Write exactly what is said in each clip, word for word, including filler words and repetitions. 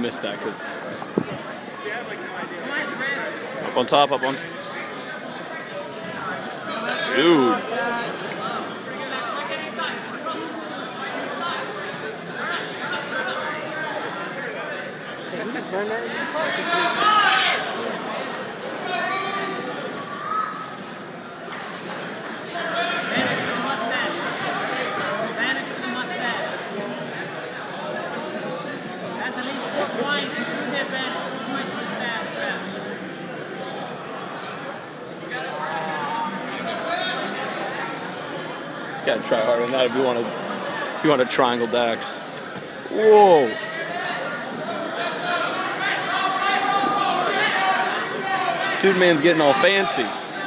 missed that because up on top, up on. Dude. Gotta try hard on that if you want to. If you want to triangle dax. Whoa! Dude, man's getting all fancy.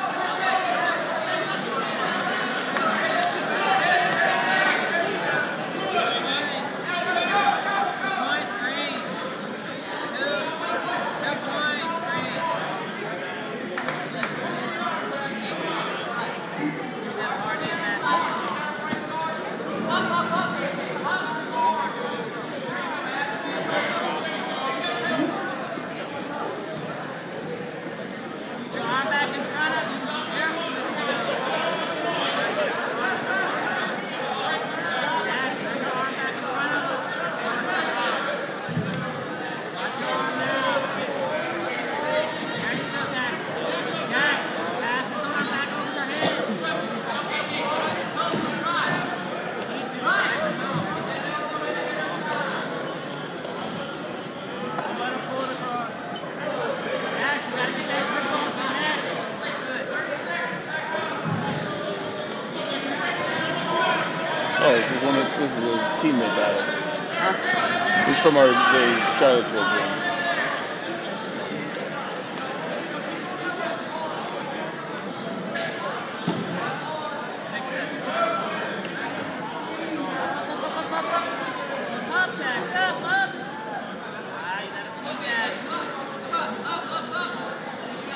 Oh, this is one of this is a teammate battle. Huh? This is from our the Charlottesville gym.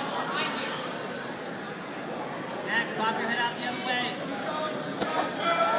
Pop your head out the other way.